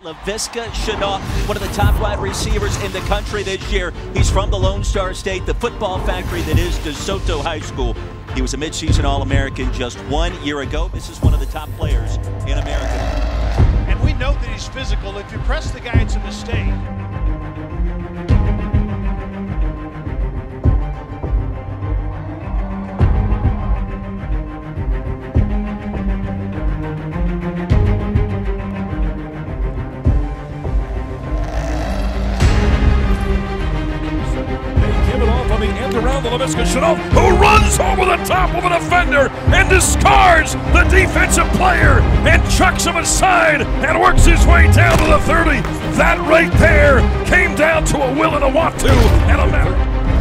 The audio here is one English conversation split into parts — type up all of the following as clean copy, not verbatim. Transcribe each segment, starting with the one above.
Laviska Shenault, one of the top wide receivers in the country this year. He's from the Lone Star State, the football factory that is DeSoto High School. He was a midseason All-American just 1 year ago. This is one of the top players in America. And we know that he's physical. If you press the guy, it's a mistake. Around the Laviska Shenault, who runs over the top of a defender and discards the defensive player and chucks him aside and works his way down to the 30. That right there came down to a will and a want to and a matter.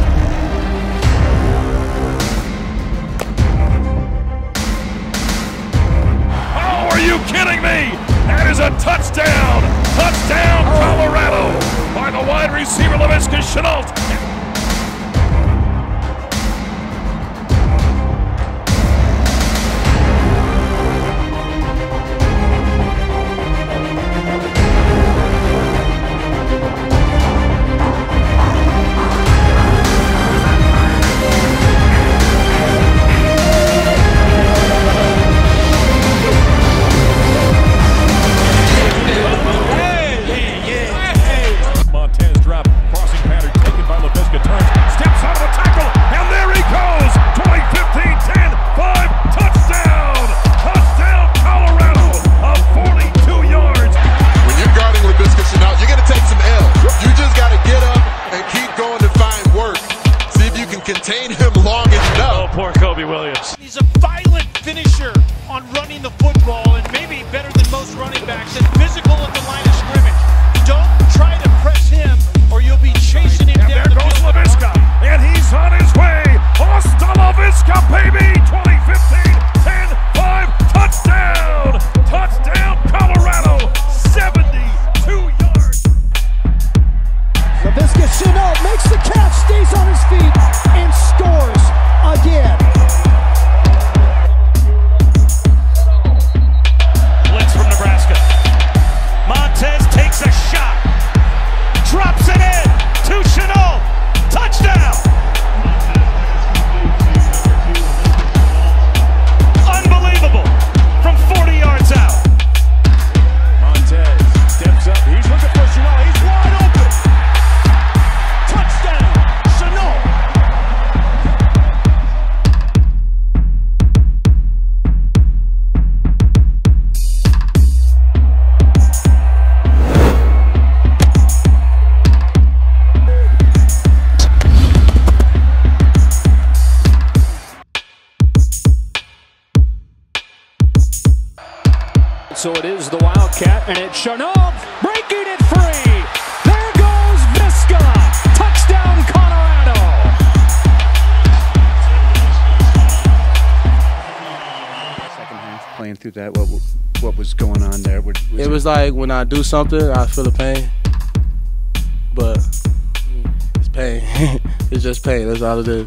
Oh, are you kidding me? That is a touchdown! Touchdown, Colorado by the wide receiver Laviska Shenault. Contain him long enough. Oh, poor Kobe Williams. He's a violent finisher on running the football, and maybe better than most running backs, and physical at the line of scrimmage. Don't try to press him, or you'll be chasing him down. There goes Laviska, and he's on his way. Hasta Laviska, baby! 2015, 10-5, touchdown! Touchdown, Colorado! 72 yards. Laviska Shenault makes the catch, stays on his feet, and scores again. Blitz from Nebraska. Montez takes a shot, drops it in to Shenault. Touchdown! Unbelievable from 40 yards out. Montez steps up. He's looking for Shenault. He's wide open. Touchdown, Shenault. So it is the Wildcat, and it's Shenault breaking it free. There goes Viska. Touchdown, Colorado. Second half, playing through that, what was going on there? It was like when I do something, I feel the pain, but it's pain. It's just pain. That's all it is.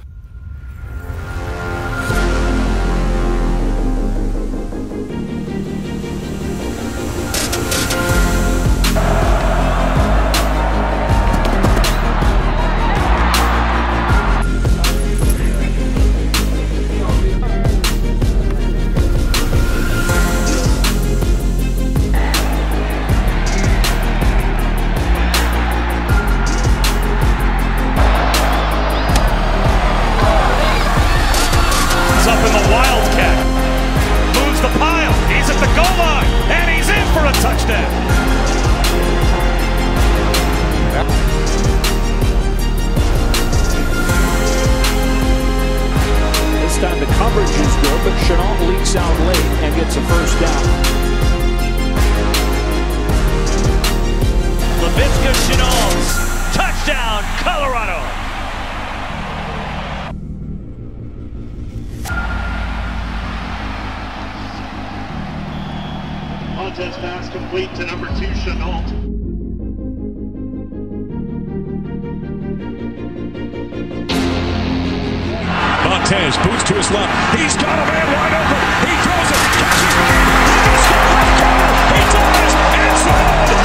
Up in the Wildcat. Moves the pile. He's at the goal line. And he's in for a touchdown. This time the coverage is good, but Shenault leaks out late and gets a first down. Laviska Shenault. Touchdown, Colorado. Montez pass complete to number 2, Shenault. Montez boots to his left. He's got a man wide open. He throws it. Catches it. He does. End zone.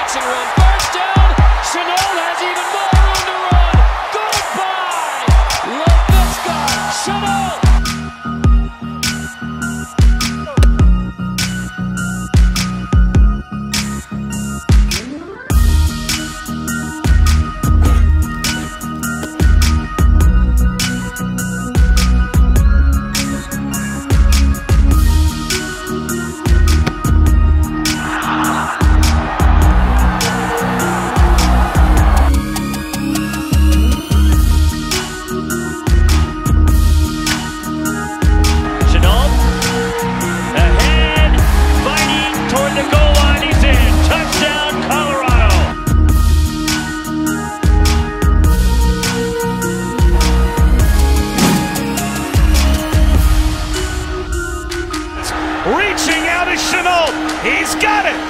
Jackson run. First down. Shenault has even more room to run. Goodbye. Laviska Shenault. Reaching out is Shenault. He's got it.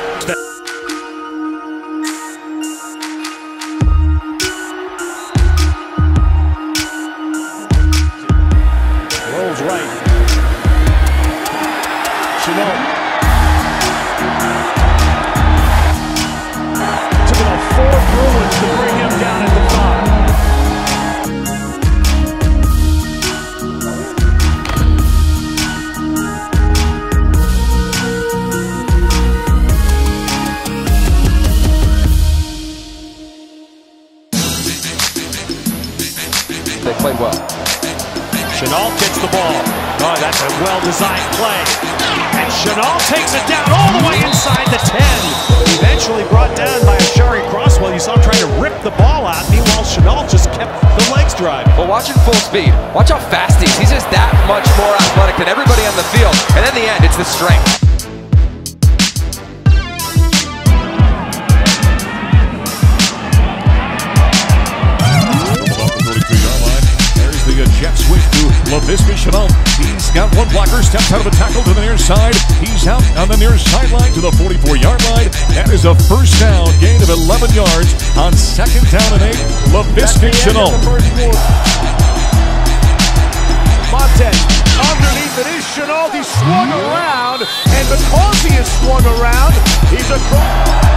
Rolls right. Shenault. Took about 4 Bruins to bring him down at the 5. They played well. Shenault gets the ball. Oh, that's a well-designed play. And Shenault takes it down all the way inside the 10. Eventually brought down by Ashari Crosswell. You saw him trying to rip the ball out. Meanwhile, Shenault just kept the legs driving. Well, watching full speed. Watch how fast he is. He's just that much more athletic than everybody on the field. And in the end, it's the strength. Jet switch to Laviska Shenault. He's got one blocker, steps out of the tackle to the near side. He's out on the near sideline to the 44-yard line. That is a first down, gain of 11 yards on 2nd down and 8. Laviska Shenault. Montez underneath it is Shenault. He swung around, and because he is swung around, he's across.